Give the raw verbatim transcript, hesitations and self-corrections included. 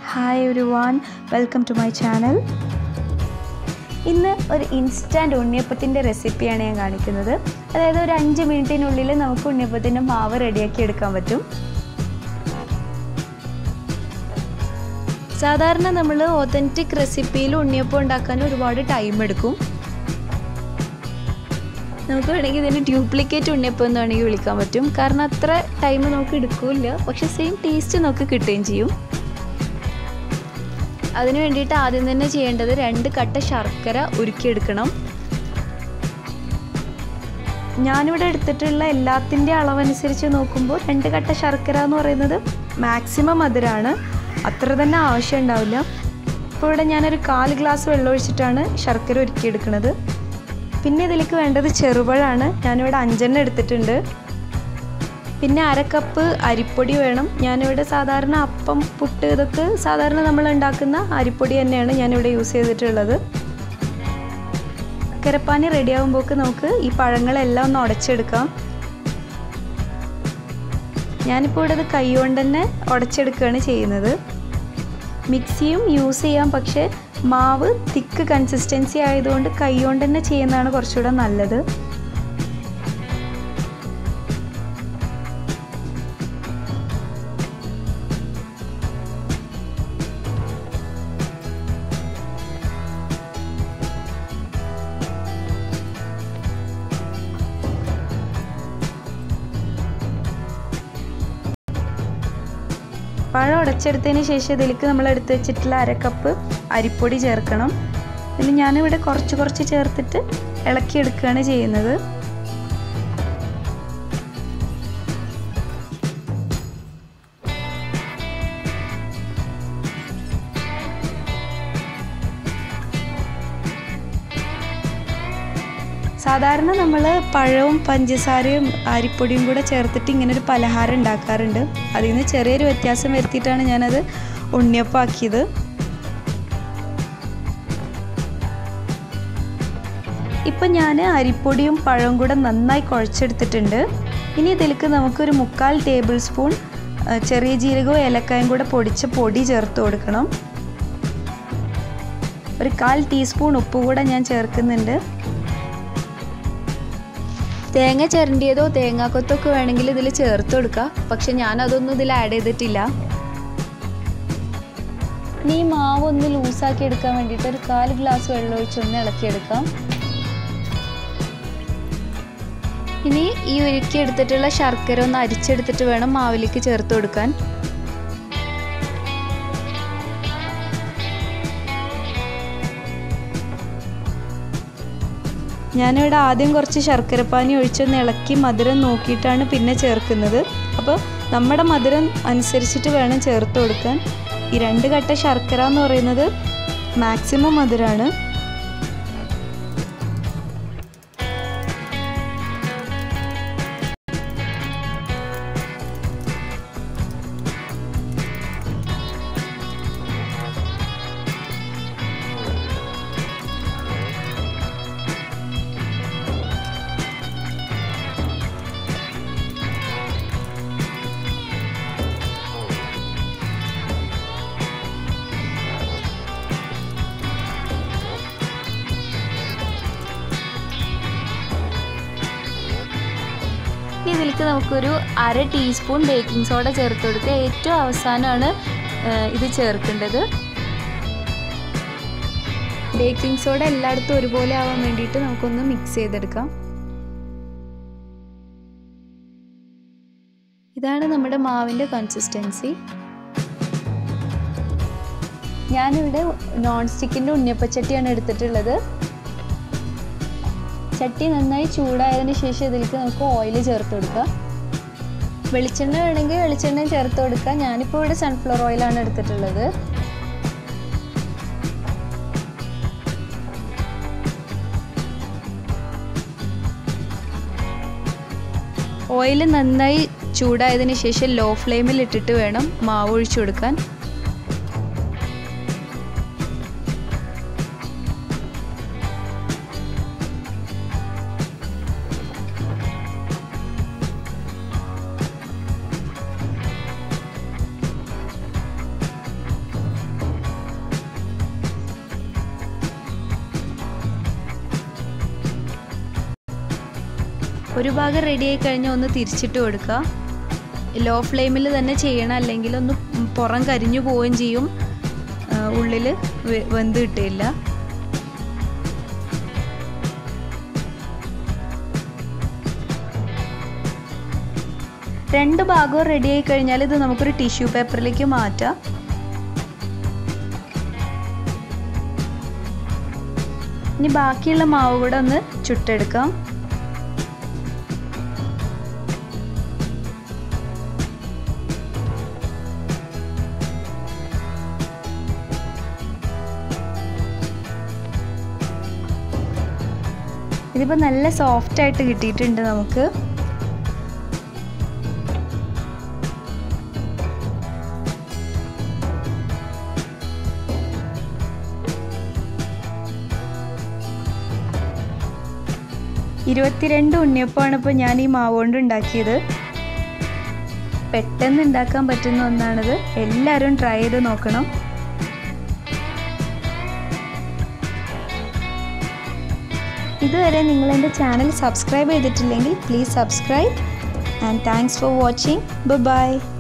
Hi everyone, welcome to my channel. ഇന്ന് ഒരു instant ഉണ്ണിയപ്പത്തിന്റെ റെസിപ്പിയാണ് ഞാൻ കാണിക്കുന്നത്. അതായത് ഒരു അഞ്ച് മിനിറ്റിനുള്ളിൽ നമുക്ക് ഉണ്ണിയപ്പത്തിന്റെ മാവ് റെഡിയാക്കി എടുക്കാൻ പറ്റും. സാധാരണ നമ്മൾ ഒതന്റിക് റെസിപ്പിയിൽ ഉണ്ണിയപ്പം ഉണ്ടാക്കാൻ ഒരുപാട് ടൈം എടുക്കും. നമുക്ക് വേണമെങ്കിൽ ഇതിന് ഡ്യൂപ്ലിക്കേറ്റ് ഉണ്ണിയപ്പം എന്ന് വേണമെങ്കിൽ വിളിക്കാൻ പറ്റും. കാരണം അത്ര ടൈം നമുക്ക് എടുക്കില്ല, പക്ഷെ സെയിം ടേസ്റ്റ് നമുക്ക് കിട്ടുകയും ചെയ്യും. അതിന് വേണ്ടിയിട്ട് ആദ്യം തന്നെ ചെയ്യേണ്ടത് രണ്ട് കട്ട ശർക്കര ഉരുക്കിയെടുക്കണം. ഞാനിവിടെ എടുത്തിട്ടുള്ള എല്ലാത്തിൻ്റെ അളവനുസരിച്ച് നോക്കുമ്പോൾ രണ്ട് കട്ട ശർക്കര എന്ന് പറയുന്നത് മാക്സിമം മധുരമാണ്, അത്ര തന്നെ ആവശ്യം ഉണ്ടാവില്ല. ഇപ്പോൾ ഇവിടെ ഞാനൊരു കാൽ ഗ്ലാസ് വെള്ളം ഒഴിച്ചിട്ടാണ് ശർക്കര ഉരുക്കിയെടുക്കുന്നത്. പിന്നെ ഇതിലേക്ക് വേണ്ടത് ചെറുപഴമാണ്. ഞാനിവിടെ അഞ്ചെണ്ണം എടുത്തിട്ടുണ്ട്. പിന്നെ അര കപ്പ് അരിപ്പൊടി വേണം. ഞാനിവിടെ സാധാരണ അപ്പം, പുട്ട് ഇതൊക്കെ സാധാരണ നമ്മൾ ഉണ്ടാക്കുന്ന അരിപ്പൊടി തന്നെയാണ് ഞാനിവിടെ യൂസ് ചെയ്തിട്ടുള്ളത്. ശർക്കരപ്പാനി റെഡിയാകുമ്പോൾക്ക് നമുക്ക് ഈ പഴങ്ങളെല്ലാം ഒന്ന് ഉടച്ചെടുക്കാം. ഞാനിപ്പോൾ ഇവിടെ ഇത് കൈ കൊണ്ട് തന്നെ ഉടച്ചെടുക്കുകയാണ് ചെയ്യുന്നത്. മിക്സിയും യൂസ് ചെയ്യാം, പക്ഷേ മാവ് തിക്ക് കൺസിസ്റ്റൻസി ആയതുകൊണ്ട് കൈ കൊണ്ട് തന്നെ ചെയ്യുന്നതാണ് കുറച്ചുകൂടെ നല്ലത്. പഴം ഉടച്ചെടുത്തതിന് ശേഷം ഇതിലേക്ക് നമ്മൾ എടുത്ത് വെച്ചിട്ടുള്ള അര കപ്പ് അരിപ്പൊടി ചേർക്കണം. ഇതിൽ ഞാനിവിടെ കുറച്ച് കുറച്ച് ചേർത്തിട്ട് ഇളക്കിയെടുക്കുകയാണ് ചെയ്യുന്നത്. സാധാരണ നമ്മൾ പഴവും പഞ്ചസാരയും അരിപ്പൊടിയും കൂടെ ചേർത്തിട്ട് ഇങ്ങനൊരു പലഹാരം ഉണ്ടാക്കാറുണ്ട്. അതിൽ നിന്ന് ചെറിയൊരു വ്യത്യാസം വരുത്തിയിട്ടാണ് ഞാനത് ഉണ്ണിയപ്പാക്കിയത്. ഇപ്പം ഞാൻ അരിപ്പൊടിയും പഴവും കൂടെ നന്നായി കുഴച്ചെടുത്തിട്ടുണ്ട്. ഇനി ഇതിലേക്ക് നമുക്കൊരു മുക്കാൽ ടേബിൾ സ്പൂൺ ചെറിയ ജീരകവും ഏലക്കായും കൂടെ പൊടിച്ച പൊടി ചേർത്ത് കൊടുക്കണം. ഒരു കാൽ ടീസ്പൂൺ ഉപ്പ് കൂടെ ഞാൻ ചേർക്കുന്നുണ്ട്. തേങ്ങ ചിരണ്ടിയതോ തേങ്ങാക്കൊത്തൊക്കെ വേണമെങ്കിൽ ഇതിൽ ചേർത്ത് കൊടുക്കുക, പക്ഷെ ഞാനതൊന്നും ഇതിൽ ആഡ് ചെയ്തിട്ടില്ല. ഇനി ഈ മാവ് ഒന്ന് ലൂസാക്കി എടുക്കാൻ വേണ്ടിയിട്ട് ഒരു കാൽ ഗ്ലാസ് വെള്ളം ഒഴിച്ചൊന്ന് ഇളക്കിയെടുക്കാം. ഇനി ഈ ഉരുക്കി എടുത്തിട്ടുള്ള ശർക്കര ഒന്ന് അരിച്ചെടുത്തിട്ട് വേണം മാവിലേക്ക് ചേർത്ത് കൊടുക്കാൻ. ഞാനിവിടെ ആദ്യം കുറച്ച് ശർക്കരപ്പാനി ഒഴിച്ചൊന്ന് ഇളക്കി മധുരം നോക്കിയിട്ടാണ് പിന്നെ ചേർക്കുന്നത്. അപ്പോൾ നമ്മുടെ മധുരം അനുസരിച്ചിട്ട് വേണം ചേർത്ത് കൊടുക്കാൻ. ഈ രണ്ട് കട്ട ശർക്കര എന്ന് പറയുന്നത് മാക്സിമം മധുരമാണ്. ഇതിലേക്ക് നമുക്കൊരു അര ടീസ്പൂൺ ബേക്കിംഗ് സോഡ ചേർത്ത് കൊടുക്കുക. ഏറ്റവും അവസാനമാണ് ഇത് ചേർക്കേണ്ടത്. ബേക്കിംഗ് സോഡ എല്ലായിടത്തും ഒരുപോലെ ആവാൻ വേണ്ടിയിട്ട് നമുക്കൊന്ന് മിക്സ് ചെയ്തെടുക്കാം. ഇതാണ് നമ്മുടെ മാവിൻ്റെ കൺസിസ്റ്റൻസി. ഞാനിവിടെ നോൺ സ്റ്റിക്കിൻ്റെ ഉണ്ണിയപ്പച്ചട്ടിയാണ് എടുത്തിട്ടുള്ളത്. ചട്ടി നന്നായി ചൂടായതിന് ശേഷം ഇതിലേക്ക് നമുക്ക് ഓയിൽ ചേർത്ത് കൊടുക്കാം. വെളിച്ചെണ്ണ വേണമെങ്കിൽ വെളിച്ചെണ്ണ ചേർത്ത് കൊടുക്കാം. ഞാനിപ്പോൾ ഇവിടെ സൺഫ്ലവർ ഓയിലാണ് എടുത്തിട്ടുള്ളത്. ഓയിൽ നന്നായി ചൂടായതിന് ശേഷം ലോ ഫ്ലെയിമിൽ ഇട്ടിട്ട് വേണം മാവ് ഒഴിച്ചു കൊടുക്കാൻ. ഒരു ഭാഗം റെഡി ആയി കഴിഞ്ഞാൽ ഒന്ന് തിരിച്ചിട്ട് കൊടുക്കുക. ലോ ഫ്ലെയിമിൽ തന്നെ ചെയ്യണം, അല്ലെങ്കിൽ ഒന്ന് പുറം കരിഞ്ഞു പോവുകയും ചെയ്യും, ഉള്ളിൽ വെന്ത് കിട്ടില്ല. രണ്ട് ഭാഗവും റെഡി ആയി കഴിഞ്ഞാൽ ഇത് നമുക്കൊരു ടിഷ്യൂ പേപ്പറിലേക്ക് മാറ്റാം. ഇനി ബാക്കിയുള്ള മാവ് കൂടെ ഒന്ന് ചുട്ടെടുക്കാം. ഇതിപ്പോൾ നല്ല സോഫ്റ്റ് ആയിട്ട് കിട്ടിയിട്ടുണ്ട് നമുക്ക്. ഇരുപത്തിരണ്ട് ഉണ്ണിയപ്പമാണ് ഇപ്പോൾ ഞാൻ ഈ മാവ് കൊണ്ട് ഉണ്ടാക്കിയത്. പെട്ടെന്ന് ഉണ്ടാക്കാൻ പറ്റുന്ന ഒന്നാണിത്. എല്ലാവരും ട്രൈ ചെയ്ത് നോക്കണം. ഇതുവരെ നിങ്ങൾ എൻ്റെ ചാനൽ സബ്സ്ക്രൈബ് ചെയ്തിട്ടില്ലെങ്കിൽ please subscribe. And thanks for watching. Bye by.